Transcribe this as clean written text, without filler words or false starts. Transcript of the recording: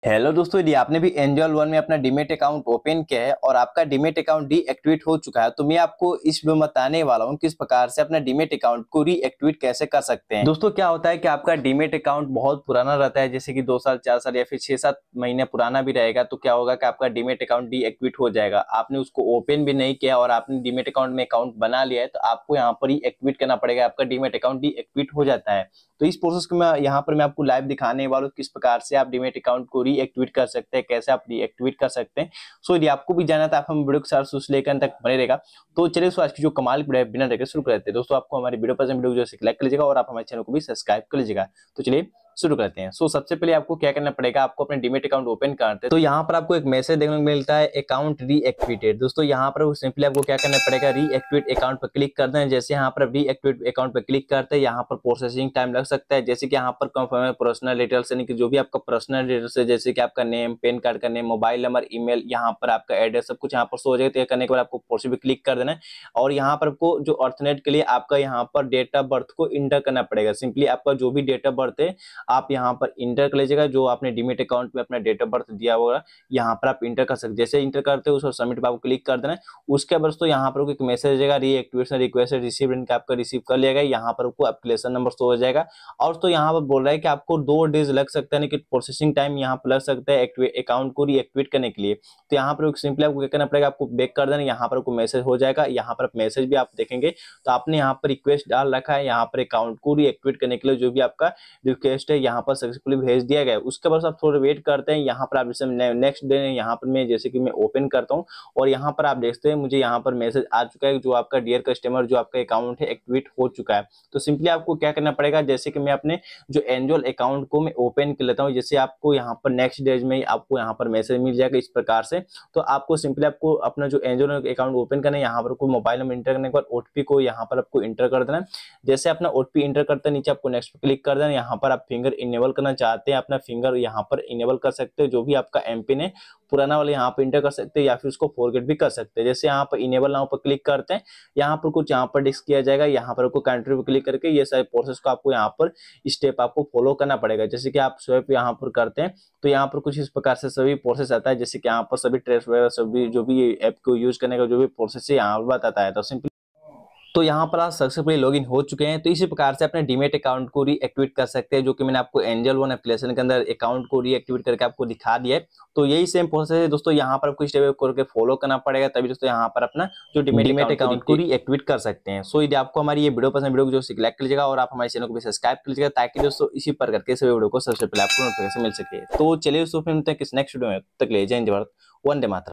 Hello दोस्तों, यदि आपने भी एंजल वन में अपना डीमेट अकाउंट ओपन किया है और आपका डीमेट अकाउंट डीएक्टिवेट हो चुका है, तो मैं आपको इस वीडियो में बताने वाला हूं किस प्रकार से अपना डीमेट अकाउंट को रीएक्टिवेट कैसे कर सकते हैं। दोस्तों, क्या होता है कि आपका डीमेट अकाउंट बहुत पुराना रहता है, जैसे कि 2 साल 4 साल या फिर 6-7 महीने पुराना भी रहेगा, तो क्या होगा कि आपका डीमेट अकाउंट डीएक्टिवेट हो जाएगा। आपने उसको ओपन भी नहीं किया और आपने डीमेट अकाउंट में अकाउंट बना लिया है, तो आपको यहाँ पर ही एक्टिवेट करना पड़ेगा। आपका डीमेट अकाउंट डीएक्टिवेट हो जाता है। तो इस प्रोसेस को मैं आपको लाइव दिखाने वाला हूँ किस प्रकार से आप डीमेट अकाउंट को रीएक्टिवेट कर सकते हैं, कैसे आप रीएक्टिवेट कर सकते हैं। सो यदि आपको भी जाना था, आप हम वीडियो के साथ शुरू से लेकर अंत तक बने रहेगा। तो चलिए आज की जो कमाल की वीडियो है बिना देर के शुरू करते हैं। दोस्तों, आपको हमारी वीडियो पसंद, वीडियो जो लाइक कर लीजिएगा और आप हमारे चैनल को भी सब्सक्राइब कर लीजिएगा। तो चलिए शुरू करते हैं। सबसे पहले आपको क्या करना पड़ेगा, आपको अपने डीमेट अकाउंट ओपन करते हैं तो यहाँ पर आपको एक मैसेज देखने को मिलता है, अकाउंट रीएक्टिवेटेड। दोस्तों, यहाँ पर सिंपली आपको क्या करना पड़ेगा, रीएक्टिवेट अकाउंट पर क्लिक करना है। जैसे यहाँ पर रीएक्टिवेट अकाउंट पर क्लिक करते हैं, यहाँ पर प्रोसेसिंग टाइम लग सकता है। जैसे कि यहाँ पर कंफर्म पर्सनल डिटेल्स, यानी कि जो भी आपका पर्सनल डिटेल्स है, जैसे कि आपका नेम, पैन कार्ड का नेम, मोबाइल नंबर, ईमेल, यहाँ पर आपका एड्रेस, सब कुछ यहाँ पर शो हो जाएगा। करने के बाद आपको प्रोसीड पे क्लिक कर देना है और यहाँ पर आपको जो अर्थनेट के लिए आपका यहाँ पर डेट ऑफ बर्थ को इंटर करना पड़ेगा। सिंपली आपका जो भी डेट ऑफ बर्थ है आप यहाँ पर इंटर कर लीजिएगा। जो आपने डीमेट अकाउंट में अपना डेट ऑफ बर्थ दिया होगा यहाँ पर आप इंटर कर सकते। जैसे इंटर करते हो उसको सबमिट पर आपको क्लिक कर देना है। उसके बाद तो यहाँ पर एक मैसेज आएगा, रीएक्टिवेशन रिक्वेस्ट रिसीव, आपका रिसीव कर लिया। यहाँ पर आपको एप्लीकेशन नंबर शो हो जाएगा और तो यहाँ पर बोल रहा है कि आपको 2 डेज लग सकता है कि प्रोसेसिंग टाइम यहाँ पर लग सकता है अकाउंट को रीएक्टिवेट करने के लिए। तो यहाँ पर सिंपली आपको क्या करना पड़ेगा, आपको बैक कर देना। यहाँ पर आपको मैसेज हो जाएगा, यहाँ पर मैसेज भी आप देखेंगे तो आपने यहाँ पर रिक्वेस्ट डाल रखा है यहाँ पर अकाउंट को रीएक्टिवेट करने के लिए। जो भी आपका रिक्वेस्ट है यहाँ पर सक्सेसफुली भेज दिया गया है। उसके बाद आप थोड़ा वेट करते हैं। यहाँ पर आप जैसे नेक्स्ट डे यहाँ पर मैं जैसे कि मैं ओपन करता हूँ और यहाँ पर आप देखते हैं मुझे यहाँ पर मैसेज आ चुका है जो आपका डियर कस्टमर जो आपका अकाउंट है एक्टिवेट हो चुका है। तो सिंपली आपको क्या करना पड़ेगा, जैसे कि मैं अपने जो एंजल अकाउंट को मैं ओपन कर लेता हूँ, जैसे आपको यहाँ पर नेक्स्ट डेज में आपको यहाँ पर मैसेज मिल जाएगा इस प्रकार से। तो आपको सिंपली आपको अपना जो एंजल अकाउंट ओपन करना है, यहाँ पर कोई मोबाइल नंबर इंटर करने के बाद ओटीपी को यहाँ पर आपको इंटर कर देना है। जैसे अपना ओटीपी इंटर करते हैं नीचे आपको नेक्स्ट पे क्लिक कर देना। यहाँ पर आप फिंगर इनेबल करना चाहते हैं, अपना फिंगर यहाँ पर इनेबल कर सकते हैं। जो भी आपका एमपिन है पुराना वाला यहाँ पर इंटर कर सकते हैं या फिर उसको फॉरगेट भी कर सकते हैं। जैसे यहाँ पर इनेबल नाउ पर क्लिक करते हैं, यहाँ पर कुछ यहाँ पर डिस्क किया जाएगा। यहाँ पर आपको कंट्री पर क्लिक करके ये सारे प्रोसेस को आपको यहाँ पर स्टेप आपको फॉलो करना पड़ेगा। जैसे कि आप स्वैप यहाँ पर करते हैं तो यहाँ पर कुछ इस प्रकार से सभी प्रोसेस आता है। जैसे कि यहाँ पर सभी ट्रेस वगैरह सभी जो भी ऐप को यूज करने का जो भी प्रोसेस है यहाँ पर बताता है। तो सिंपली तो यहाँ पर आप सक्सेसफुली लॉगिन हो चुके हैं। तो इसी प्रकार से अपने डीमेट अकाउंट को रीएक्टिवेट कर सकते हैं, जो कि मैंने आपको एंजल वन एप्लीकेशन के अंदर अकाउंट को रीएक्टिवेट करके आपको दिखा दिया है। तो यही सेम प्रोसेस है दोस्तों, यहाँ पर आपको स्टेप करके फॉलो करना पड़ेगा, तभी दोस्तों यहाँ पर अपना जो डीमेट अकाउंट को रीएक्टिवेट कर सकते हैं। सो यदि आपको हमारी ये वीडियो पसंद, वीडियो को जो लाइक कर लीजिएगा और आप हमारे चैनल को भी सब्सक्राइब कर लीजिएगा, ताकि दोस्तों इसी प्रकार के सभी वीडियो को सबसे पहले आपको नोटिफिकेशन मिल सके। तो चलिए दोस्तों फिर मिलते हैं किस नेक्स्ट वीडियो में, तक ले जय हिंद, वंदे मातरम।